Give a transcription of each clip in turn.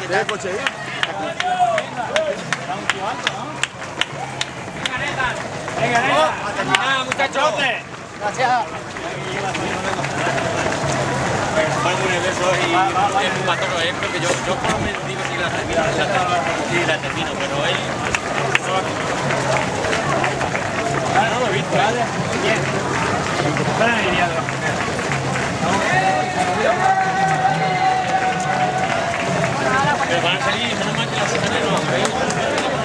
¿Del coche ahí? Venga, a terminar, muchachos. Gracias. Fue muy nervioso y es un patrón, porque yo por lo menos digo si la termino, pero él no lo he visto. Bien. Para alineado. Pero van a salir, menos mal que la semana no van a ver.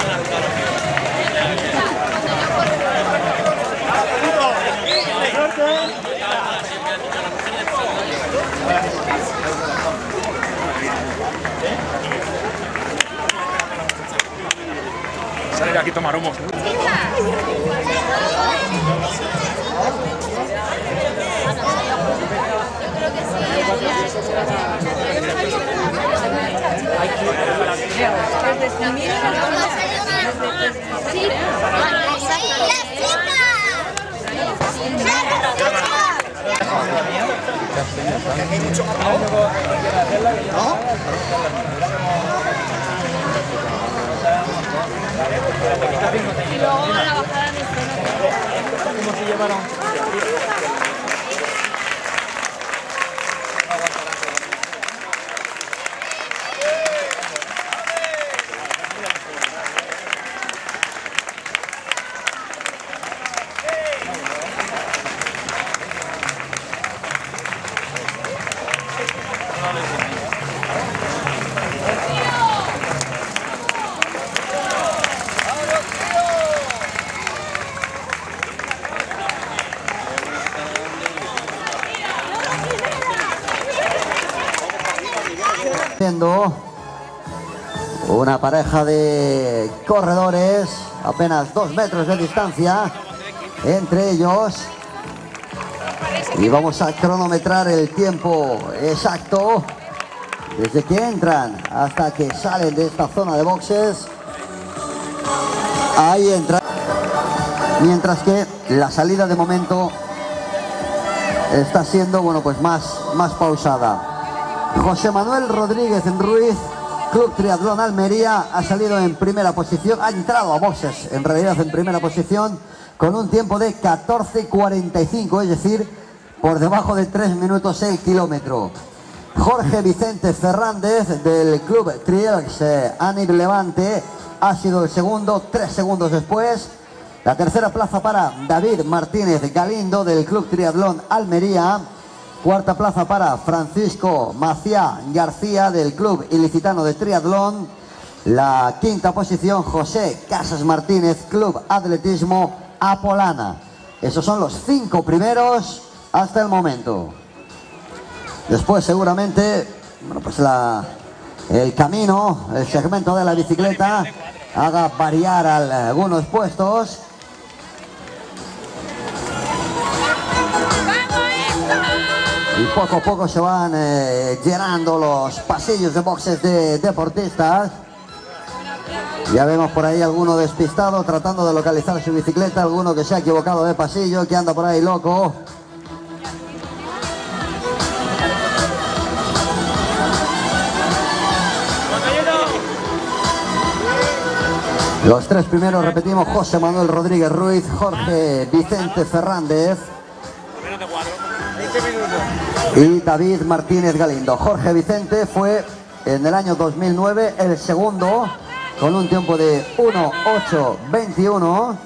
Sale de aquí tomar humos. Y luego a la bajada de ¿Cómo se llevaron? Viendo una pareja de corredores, apenas 2 metros de distancia entre ellos, y vamos a cronometrar el tiempo exacto desde que entran hasta que salen de esta zona de boxes. Ahí entran, mientras que la salida de momento está siendo, bueno, pues más pausada. José Manuel Rodríguez Ruiz, Club Triatlón Almería, ha salido en primera posición, ha entrado a boxes en realidad en primera posición con un tiempo de 14:45, es decir, por debajo de 3 minutos el kilómetro. Jorge Vicente Fernández del Club Trielx Anib Levante ha sido el segundo, 3 segundos después. La tercera plaza para David Martínez Galindo del Club Triatlón Almería. Cuarta plaza para Francisco Maciá García del Club Ilicitano de Triatlón. La quinta posición, José Casas Martínez, Club Atletismo Apolana. Esos son los 5 primeros hasta el momento. Después seguramente, bueno, pues el camino, el segmento de la bicicleta haga variar algunos puestos. Y poco a poco se van llenando los pasillos de boxes de deportistas. Ya vemos por ahí alguno despistado tratando de localizar su bicicleta, alguno que se ha equivocado de pasillo, que anda por ahí loco. Los 3 primeros, repetimos, José Manuel Rodríguez Ruiz, Jorge Vicente Fernández y David Martínez Galindo. Jorge Vicente fue en el año 2009 el segundo con un tiempo de 1:08:21.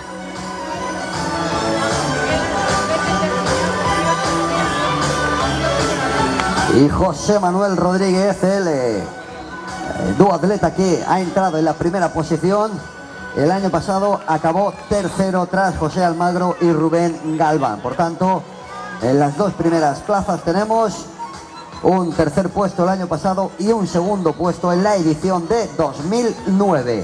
Y José Manuel Rodríguez, el duatleta que ha entrado en la primera posición, el año pasado acabó tercero tras José Almagro y Rubén Galván. Por tanto, en las 2 primeras plazas tenemos un tercer puesto el año pasado y un segundo puesto en la edición de 2009.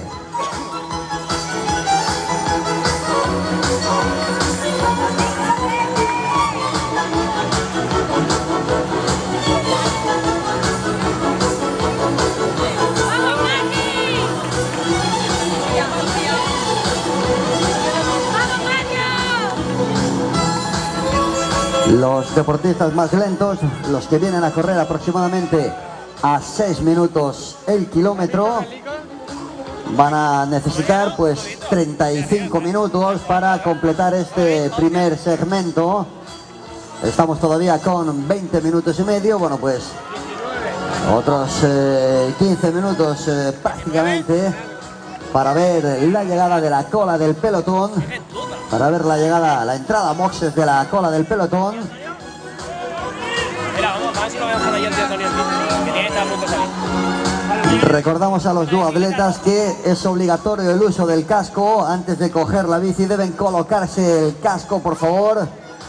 Los deportistas más lentos, los que vienen a correr aproximadamente a 6 minutos el kilómetro. Van a necesitar pues 35 minutos para completar este primer segmento. Estamos todavía con 20 minutos y medio. Bueno, pues otros 15 minutos prácticamente para ver la llegada de la cola del pelotón, para ver la llegada, la entrada a boxes de la cola del pelotón. Mira, vamos a ver si lo vemos por ahí el tío Antonio, que tiene que estar a punto de salir. Recordamos a los duatletas que es obligatorio el uso del casco. Antes de coger la bici deben colocarse el casco, por favor.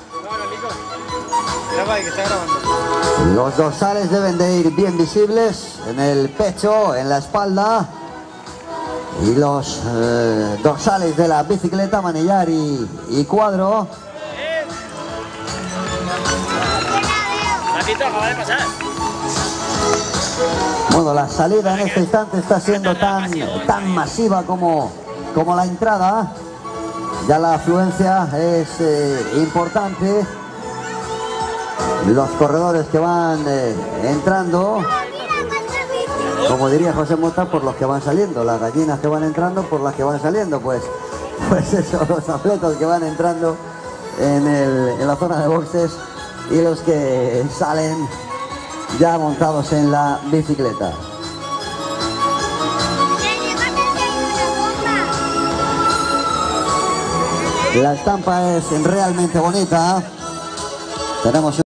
Los dorsales deben de ir bien visibles en el pecho, en la espalda. Y los dorsales de la bicicleta, manillar y cuadro. Gatito, acaba de pasar. Bueno, la salida en este instante está siendo tan masiva como la entrada. Ya la afluencia es importante. Los corredores que van entrando, como diría José Mota, por los que van saliendo. Las gallinas que van entrando por las que van saliendo. Pues eso, los atletas que van entrando en la zona de boxes y los que salen ya montados en la bicicleta. La estampa es realmente bonita. Tenemos